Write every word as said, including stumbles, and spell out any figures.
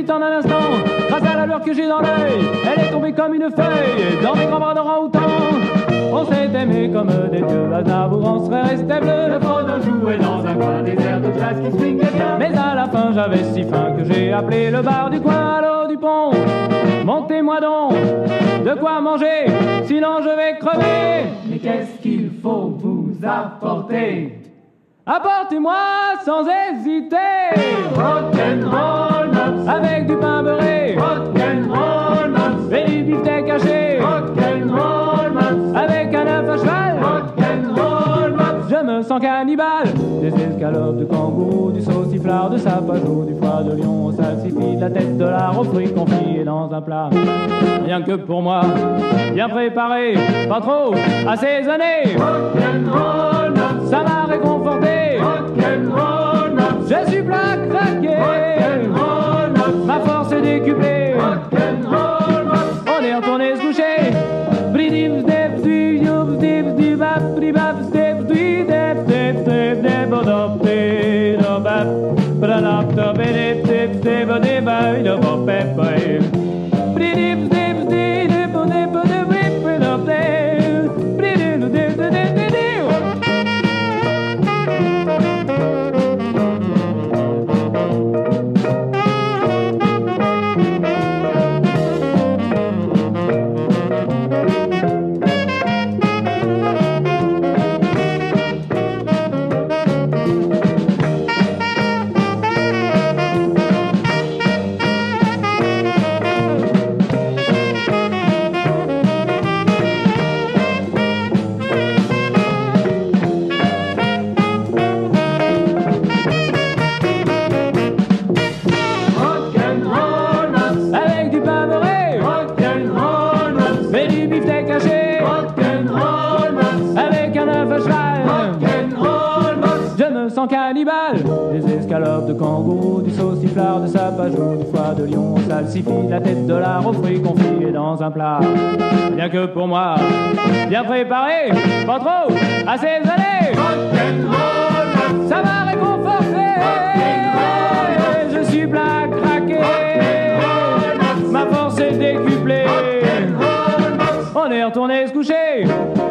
vite en un instant, grâce à la lueur que j'ai dans l'œil, elle est tombée comme une feuille dans mes grands bras d'orang-outan. On s'est aimé comme des dieux, Aznavour en serait resté bleu. Le fredon jouait dans un coin désert de jazz qui swingait bien. Mais à la fin j'avais si faim que j'ai appelé le bar du coin. Allô du pont, montez-moi donc de quoi manger, sinon je vais crever. Mais qu'est-ce qu'il faut vous apporter? Apportez-moi sans hésiter rock'n'roll mops avec du pain beurré, rock'n'roll mops et du beefsteak haché, rock'n'roll mops avec un œuf à cheval, rock'n'roll mops. Je me sens cannibale. Des escalopes de kangourou, du sauciflard de sapajou, du foie de lion au salsifis, de la tête de lard aux fruits confits et dans un plat. Rien que pour moi, bien préparé, pas trop assaisonné. Rock'n'roll mops, ça m'a réconforté. Rock'n'roll mops, je suis plat craqué. Rock'n'roll mops, ma force est décuplée. Rock'n'roll mops, on est retourné se coucher. Bridim step du yob step du bap bribap step du step step step step odop de dobap bralap to bedep step step odeba do bopep bridim step du de pone pone whip odop de bridim de de de de de. Sans cannibale, des escalopes de kangourou, du sauciflard de sapajou, du foie de lion au salsifis, de la tête de lard aux fruits confits et dans un plat. Rien que pour moi, bien préparé, pas trop assaisonné. Rock'n'roll, ça m'a réconforté. Je suis plat craqué, ma force est décuplée. On est retourné se coucher.